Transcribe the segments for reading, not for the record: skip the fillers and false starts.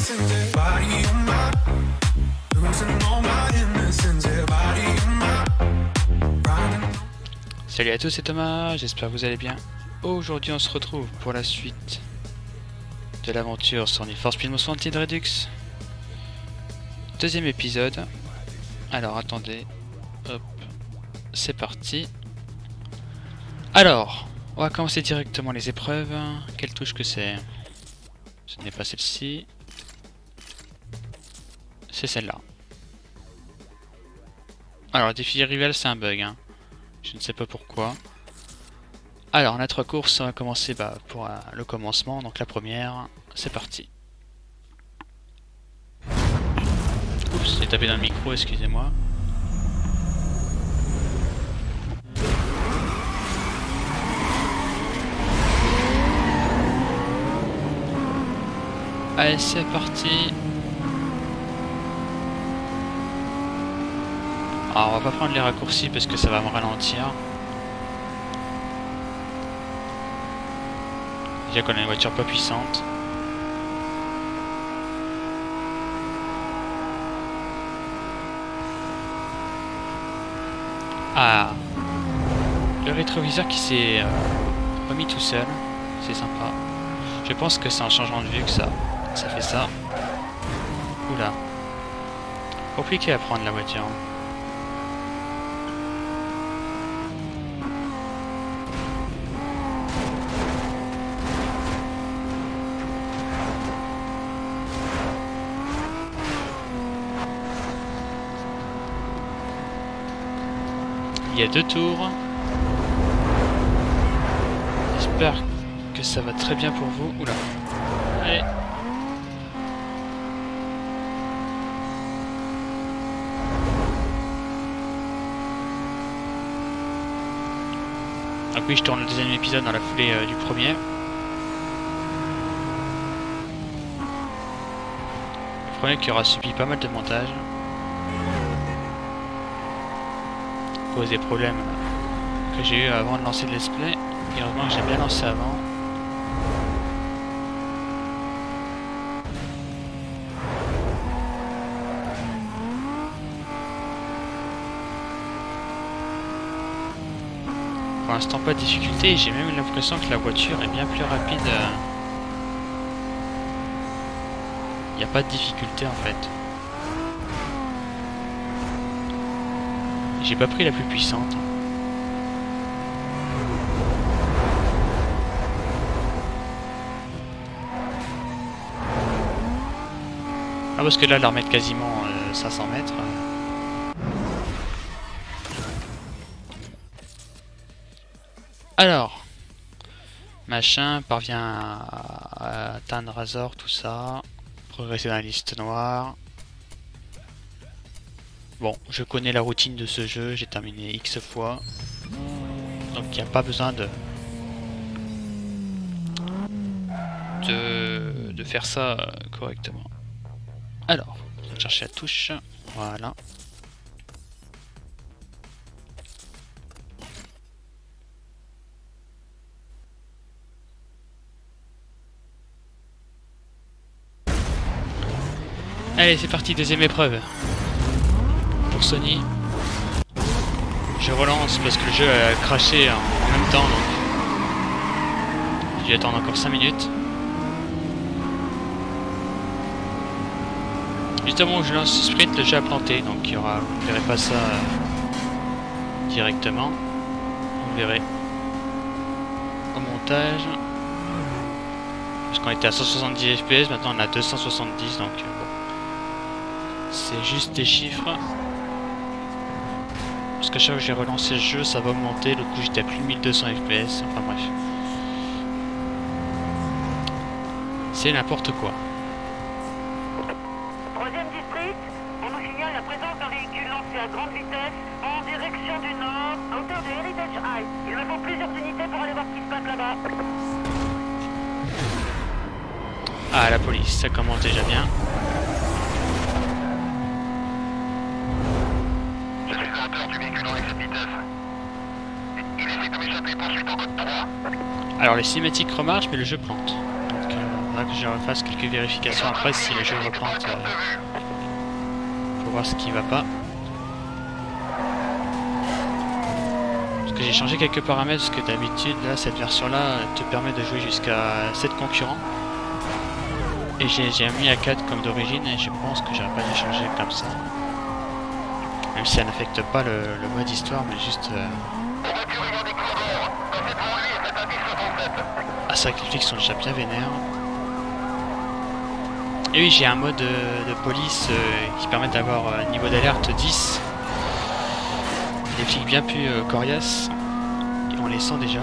Salut à tous, c'est Thomas, j'espère que vous allez bien. Aujourd'hui on se retrouve pour la suite de l'aventure sur Need for Speed Most Wanted Redux. Deuxième épisode. Alors attendez, hop, c'est parti. Alors, on va commencer directement les épreuves. Quelle touche que c'est? Ce n'est pas celle-ci. C'est celle-là. Alors, le défi rival c'est un bug, hein. Je ne sais pas pourquoi. Alors, on a 3 courses, on va commencer pour le commencement. Donc la première, c'est parti. Oups, j'ai tapé dans le micro, excusez-moi. Allez, c'est parti. Alors, on va pas prendre les raccourcis parce que ça va me ralentir. Déjà qu'on a une voiture pas puissante. Ah, le rétroviseur qui s'est remis tout seul, c'est sympa. Je pense que c'est en changeant de vue que ça fait ça. Oula, compliqué à prendre la voiture. Il y a 2 tours. J'espère que ça va très bien pour vous. Oula. Allez. Donc oui, je tourne le deuxième épisode dans la foulée du premier. Le premier qui aura subi pas mal de montage. Cause des problèmes que j'ai eu avant de lancer le let's play. Et heureusement que j'ai bien lancé avant. Pour l'instant pas de difficulté, j'ai même l'impression que la voiture est bien plus rapide. Il n'y a pas de difficulté en fait. J'ai pas pris la plus puissante. Ah parce que là, leur mettre quasiment 500 mètres. Alors, machin parvient à atteindre Razor, tout ça. Progresser dans la liste noire. Bon, je connais la routine de ce jeu, j'ai terminé X fois. Donc il n'y a pas besoin de faire ça correctement. Alors, on va chercher la touche. Voilà. Allez, c'est parti, deuxième épreuve. Pour Sony. Je relance parce que le jeu a craché en même temps, donc je vais attendre encore 5 minutes. Justement où je lance ce sprint, le jeu a planté, donc il y aura, vous ne verrez pas ça directement. Vous verrez au montage. Parce qu'on était à 170 fps, maintenant on a 270, donc bon. C'est juste des chiffres. Parce qu'à chaque fois que j'ai relancé le jeu, ça va augmenter. Le coup, j'étais à plus de 1200 fps. Enfin bref. C'est n'importe quoi. Troisième district, on nous signale la présence d'un véhicule lancé à grande vitesse en direction du nord, à hauteur de Heritage High. Il me faut plusieurs unités pour aller voir ce qui se passe là-bas. Ah, la police, ça commence déjà bien. Alors les cinématiques remarchent mais le jeu plante. Donc faudra que je refasse quelques vérifications après si le jeu replante. Pour voir ce qui va pas. Parce que j'ai changé quelques paramètres, parce que d'habitude, là, cette version-là te permet de jouer jusqu'à 7 concurrents. Et j'ai mis à 4 comme d'origine, et je pense que j'aurais pas dû changer comme ça. Même si ça n'affecte pas le mode histoire, mais juste... Ah, c'est vrai que les flics sont déjà bien vénères. Et oui, j'ai un mode de police qui permet d'avoir un niveau d'alerte 10. Des flics bien plus coriaces. Et on les sent déjà.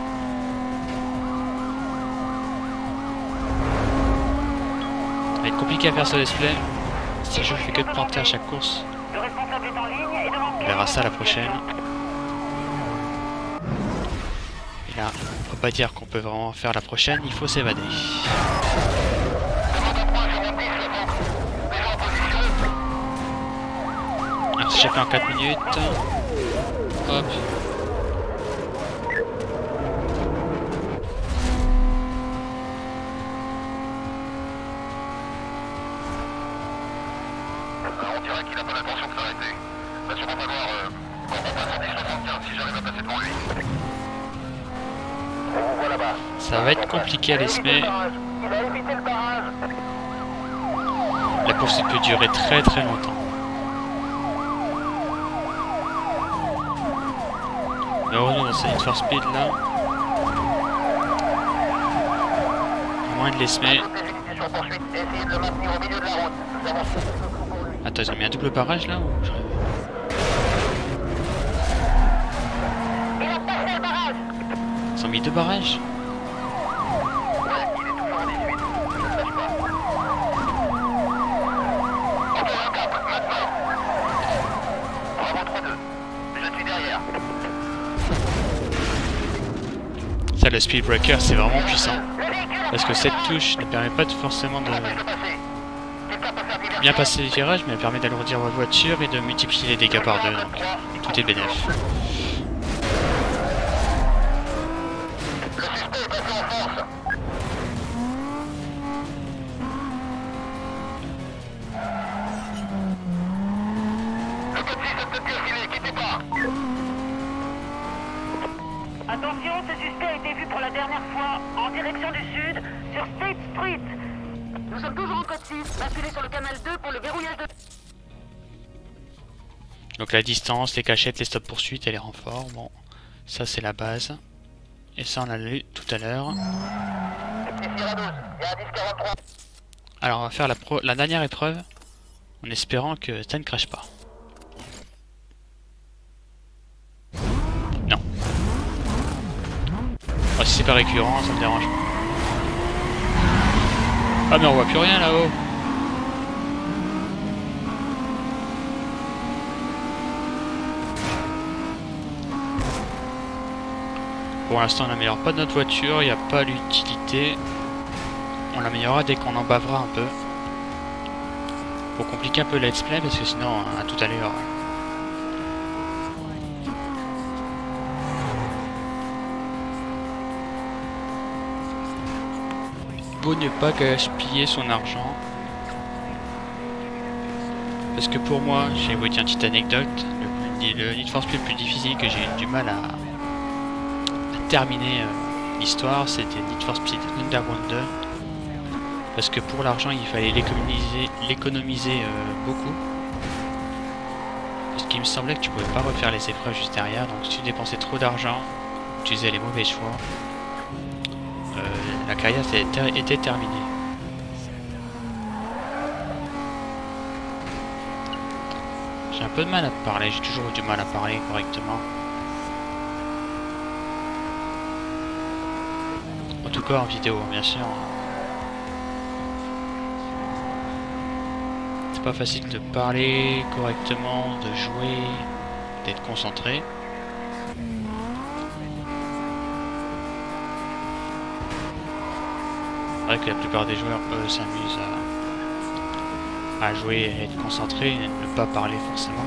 Ça va être compliqué à faire ce display. Si je fais que de planter à chaque course. On verra ça la prochaine. Et là, on peut pas dire qu'on peut vraiment faire la prochaine, il faut s'évader. Alors, s'échapper en 4 minutes. Hop. On dirait qu'il n'a pas l'intention de s'arrêter. Va sûrement falloir qu'on repasse en 1075 si j'arrive à passer devant lui. On vous voit là-bas. Ça va être compliqué à l'esmer. Il a évité le barrage. La poursuite peut durer très très longtemps. Mais heureusement dans cette Need for Speed là, à moins de l'esmer. Attends, ils ont mis un double barrage là ou je rêve? Il a passé le barrage. Ils ont mis 2 barrages? Ça, le Speed Breaker, c'est vraiment puissant. Parce que cette touche ne permet pas forcément de bien passer les virages, mais elle permet d'alourdir votre voiture et de multiplier les dégâts par 2. Donc tout est bénéf. Attention, ce suspect a été vu pour la dernière fois en direction du sud sur State Street. Nous sommes toujours en code 6, basculez sur le canal 2 pour le verrouillage de... Donc la distance, les cachettes, les stops poursuites et les renforts. Bon, ça c'est la base. Et ça on l'a lu tout à l'heure. Alors on va faire la dernière épreuve en espérant que ça ne crache pas. Non. Oh, si c'est pas récurrent, ça me dérange pas. Ah mais on voit plus rien là-haut. Pour l'instant on n'améliore pas notre voiture, il n'y a pas l'utilité. On l'améliorera dès qu'on en bavera un peu. Pour compliquer un peu le let's play parce que sinon à tout à l'heure. Vaut ne pas gaspiller son argent. Parce que pour moi, je vais vous dire une petite anecdote. Le Need for Speed le plus difficile que j'ai eu du mal à terminer l'histoire, c'était Need for Speed Underground 2. Parce que pour l'argent, il fallait l'économiser beaucoup. Parce qu'il me semblait que tu pouvais pas refaire les épreuves juste derrière. Donc si tu dépensais trop d'argent, tu faisais les mauvais choix. La carrière était terminée. J'ai un peu de mal à parler, j'ai toujours eu du mal à parler correctement. En tout cas en vidéo, bien sûr. C'est pas facile de parler correctement, de jouer, d'être concentré. C'est vrai que la plupart des joueurs, eux, s'amusent à jouer et être concentrés et ne pas parler forcément.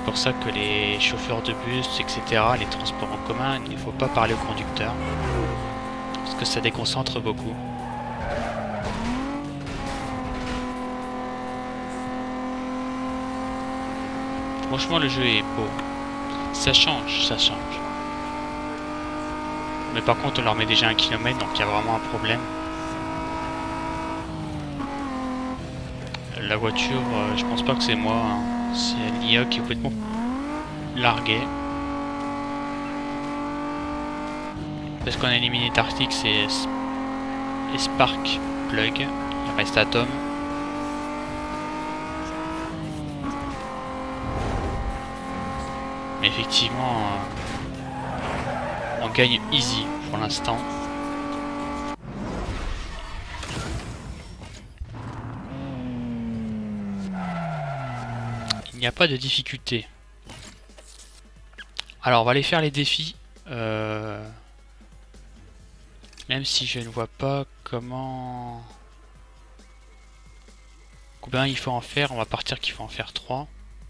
C'est pour ça que les chauffeurs de bus, etc., les transports en commun, il ne faut pas parler au conducteur. Parce que ça déconcentre beaucoup. Franchement, le jeu est beau. Ça change, ça change. Mais par contre, on leur met déjà 1 km, donc il y a vraiment un problème. La voiture, je pense pas que c'est moi, hein. C'est l'IA qui est complètement larguée. Parce qu'on a éliminé Tartix et Spark Plug. Il reste Atom. Mais effectivement, on gagne easy pour l'instant. Il n'y a pas de difficulté. Alors on va aller faire les défis. Même si je ne vois pas comment... Combien il faut en faire, on va partir qu'il faut en faire 3.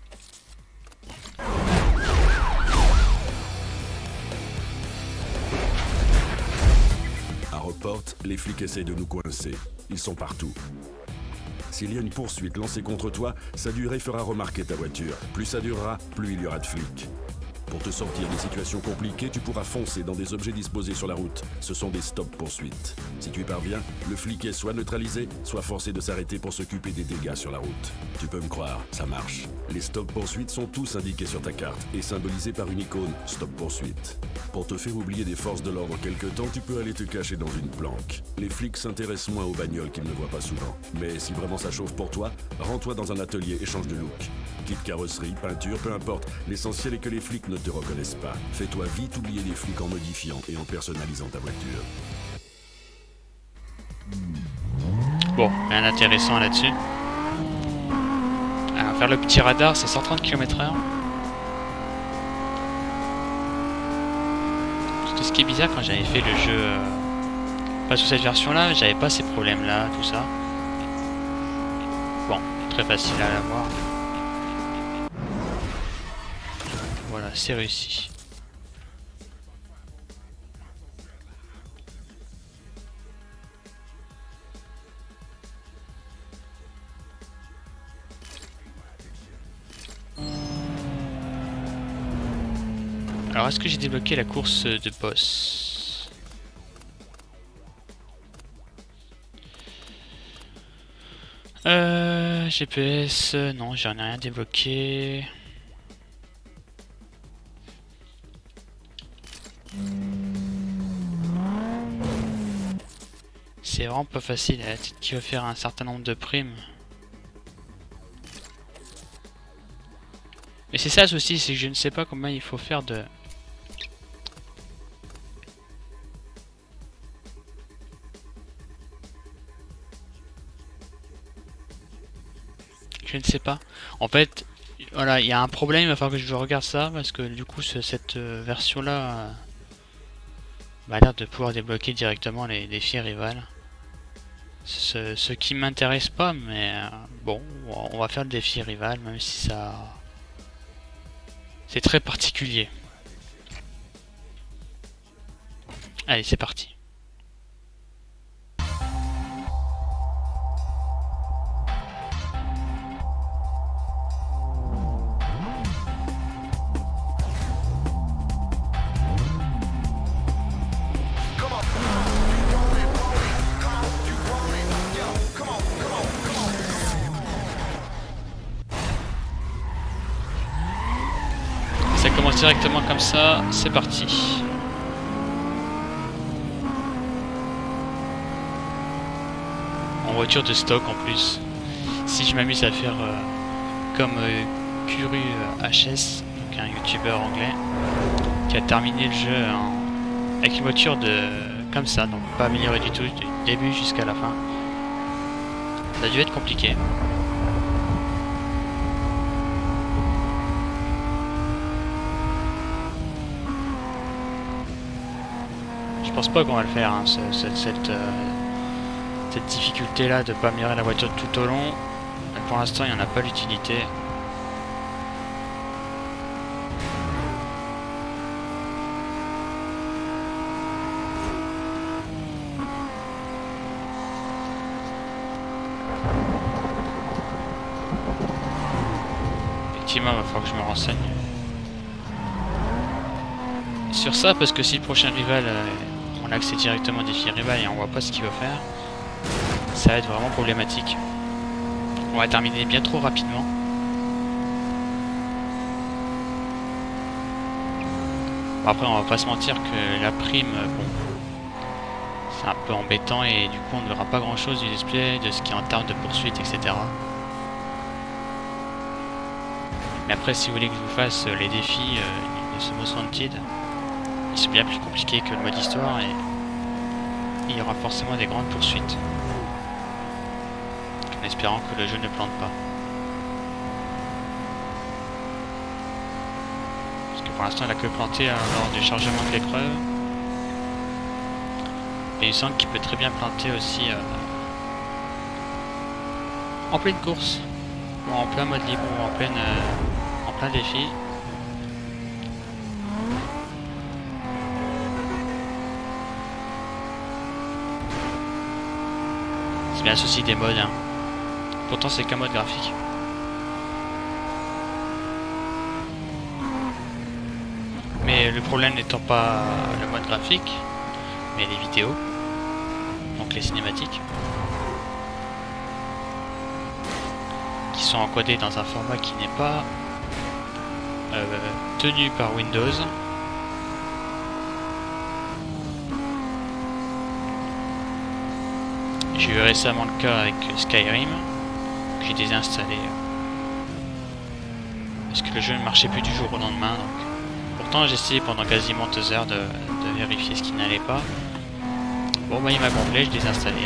À Rockport, les flics essayent de nous coincer. Ils sont partout. S'il y a une poursuite lancée contre toi, sa durée fera remarquer ta voiture. Plus ça durera, plus il y aura de flics. Pour te sortir des situations compliquées, tu pourras foncer dans des objets disposés sur la route. Ce sont des stops-poursuites. Si tu y parviens, le flic est soit neutralisé, soit forcé de s'arrêter pour s'occuper des dégâts sur la route. Tu peux me croire, ça marche. Les stops-poursuites sont tous indiqués sur ta carte et symbolisés par une icône stop-poursuite. Pour te faire oublier des forces de l'ordre quelque temps, tu peux aller te cacher dans une planque. Les flics s'intéressent moins aux bagnoles qu'ils ne voient pas souvent. Mais si vraiment ça chauffe pour toi, rends-toi dans un atelier et change de look. Kit carrosserie, peinture, peu importe. L'essentiel est que les flics ne te reconnaissent pas. Fais-toi vite oublier les flics en modifiant et en personnalisant ta voiture. Bon, rien d'intéressant là-dessus. Alors, faire le petit radar, c'est 130 km/h. Parce que ce qui est bizarre, quand j'avais fait le jeu... pas sous cette version-là, j'avais pas ces problèmes-là, tout ça. Bon, très facile à l'avoir. Voilà, c'est réussi. Alors, est-ce que j'ai débloqué la course de boss? GPS, non, j'en ai rien débloqué. C'est vraiment pas facile, la petite qui va faire un certain nombre de primes. Mais c'est ça le souci, c'est que je ne sais pas combien il faut faire de... Je ne sais pas. En fait, voilà, il y a un problème, il va falloir que je regarde ça, parce que du coup, cette version-là a l'air de pouvoir débloquer directement les défis rivales. Ce qui m'intéresse pas, mais bon, on va faire le défi rival, même si ça... C'est très particulier. Allez, c'est parti. Ça commence directement comme ça, c'est parti. En voiture de stock en plus. Si je m'amuse à faire comme Kuru HS, donc un youtubeur anglais, qui a terminé le jeu avec une voiture comme ça, donc pas améliorée du tout, du début jusqu'à la fin. Ça a dû être compliqué. Je pense pas qu'on va le faire, hein, cette difficulté là de pas améliorer la voiture tout au long. Mais pour l'instant il n'y en a pas l'utilité. effectivement, il va falloir que je me renseigne sur ça, parce que si le prochain rival, on a accès directement au défi rival et on voit pas ce qu'il va faire, ça va être vraiment problématique. On va terminer bien trop rapidement. Bon, après, on va pas se mentir que la prime, bon, c'est un peu embêtant et du coup on ne verra pas grand chose du display, de ce qui est en termes de poursuite, etc. Mais après, si vous voulez que je vous fasse les défis de ce Most Wanted, ils sont bien plus compliqués que le mode histoire et il y aura forcément des grandes poursuites. En espérant que le jeu ne plante pas. Parce que pour l'instant il a que planté lors du chargement de l'épreuve. Et il semble qu'il peut très bien planter aussi en pleine course. Ou en plein mode libre, ou en plein défi. C'est bien ceci des modes, hein. Pourtant c'est qu'un mode graphique. Mais le problème n'étant pas le mode graphique, mais les vidéos, donc les cinématiques, qui sont encodées dans un format qui n'est pas tenu par Windows. J'ai eu récemment le cas avec Skyrim, que j'ai désinstallé parce que le jeu ne marchait plus du jour au lendemain. Donc. Pourtant j'ai essayé pendant quasiment 2 heures de vérifier ce qui n'allait pas. Bon bah il m'a gonflé, je l'ai désinstallé.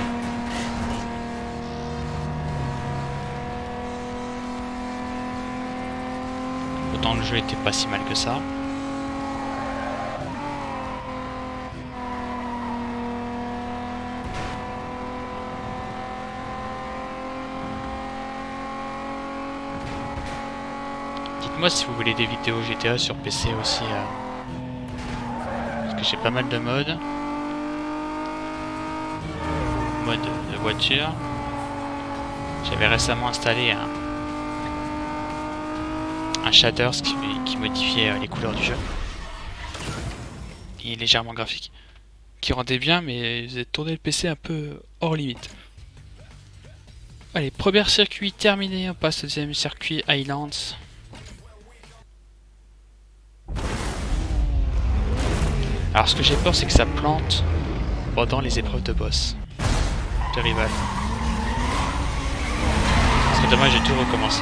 Pourtant le jeu était pas si mal que ça. Dites-moi si vous voulez des vidéos GTA sur PC aussi, parce que j'ai pas mal de modes. Mode de voiture. J'avais récemment installé un shader qui modifiait les couleurs du jeu. Il est légèrement graphique. Qui rendait bien, mais j'ai tourné le PC un peu hors limite. Allez, premier circuit terminé, on passe au deuxième circuit Highlands. Alors ce que j'ai peur c'est que ça plante pendant les épreuves de boss, de rival. Ce serait dommage de tout recommencer.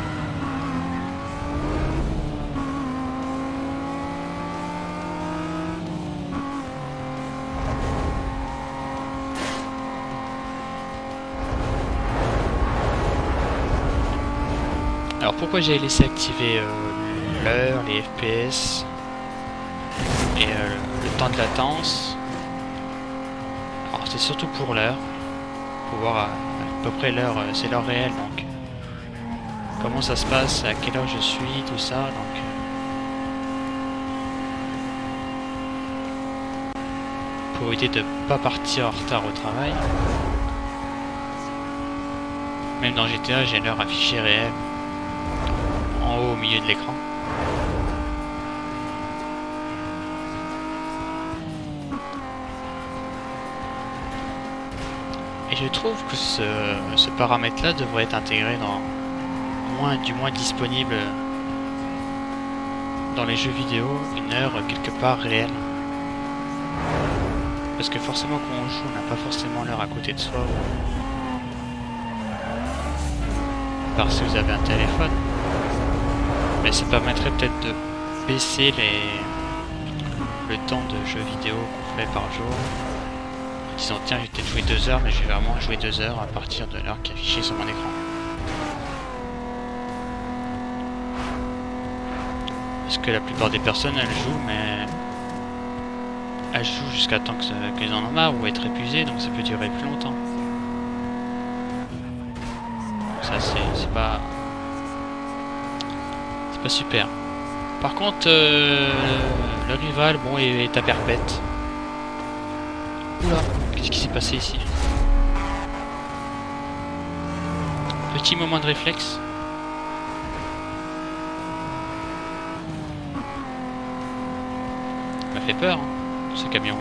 Alors pourquoi j'ai laissé activer l'heure, les FPS et le temps de latence? Alors c'est surtout pour l'heure, pour voir à peu près l'heure, c'est l'heure réelle, donc comment ça se passe, à quelle heure je suis, tout ça, donc pour éviter de ne pas partir en retard au travail. Même dans GTA j'ai l'heure affichée réelle en haut au milieu de l'écran. Et je trouve que ce paramètre-là devrait être intégré du moins disponible dans les jeux vidéo, une heure quelque part réelle. Parce que forcément quand on joue, on n'a pas forcément l'heure à côté de soi. À part si vous avez un téléphone. Mais ça permettrait peut-être de baisser le temps de jeux vidéo qu'on fait par jour. Disons tiens, j'ai peut-être joué 2 heures, mais je vais vraiment jouer 2 heures à partir de l'heure qui est affichée sur mon écran. Parce que la plupart des personnes elles jouent, mais elles jouent jusqu'à temps qu'elles en ont marre ou être épuisées, donc ça peut durer plus longtemps. Ça c'est pas super. Par contre le rival bon est à perpète. Oula, qu'est-ce qui s'est passé ici? Petit moment de réflexe. fait peur, hein, ce camion.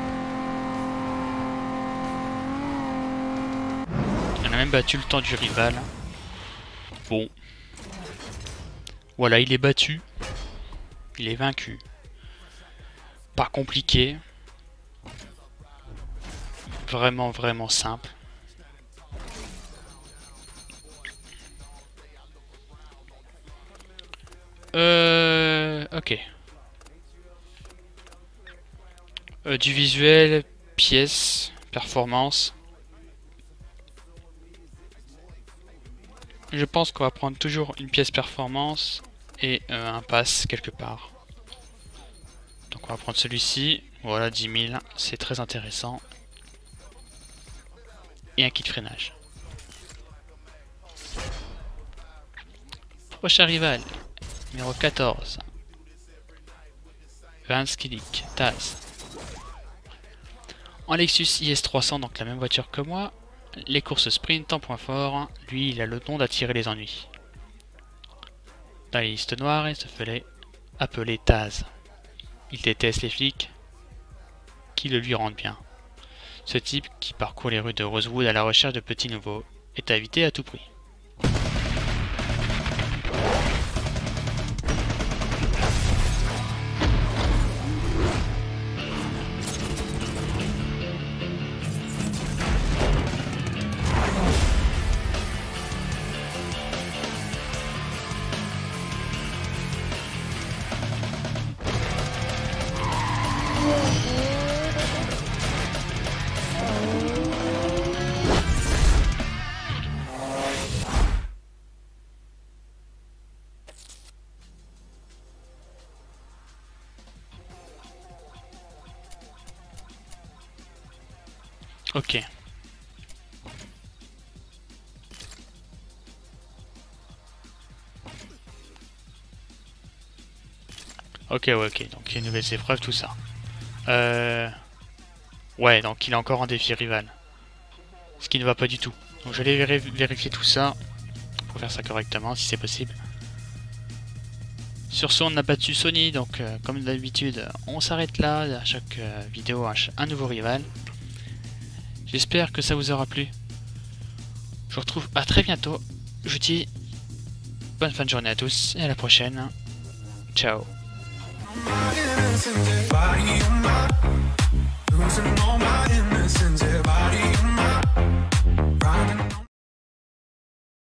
On a même battu le temps du rival. Bon. Voilà, il est battu. Il est vaincu. Pas compliqué. Vraiment, vraiment simple. Ok. Du visuel, pièces, performance. Je pense qu'on va prendre toujours une pièce performance et un pass quelque part. Donc on va prendre celui-ci. Voilà, 10 000, c'est très intéressant. Et un kit de freinage. Prochain rival, numéro 14. Vance Kiddick, Taz. En Lexus IS300, donc la même voiture que moi. Les courses sprint en point fort. Lui, il a le don d'attirer les ennuis. Dans les listes noires, il se fait appeler Taz. Il déteste les flics qui le lui rendent bien. Ce type, qui parcourt les rues de Rosewood à la recherche de petits nouveaux, est à éviter à tout prix. Ok. Ok, ouais, ok. Donc il y a une nouvelle épreuve, tout ça. Ouais, donc il est encore en défi rival. Ce qui ne va pas du tout. Donc j'allais vérifier tout ça. Pour faire ça correctement, si c'est possible. Sur ce, on a battu Sony. Donc comme d'habitude, on s'arrête là. À chaque vidéo, un nouveau rival. J'espère que ça vous aura plu. Je vous retrouve à très bientôt. Je vous dis bonne fin de journée à tous et à la prochaine. Ciao.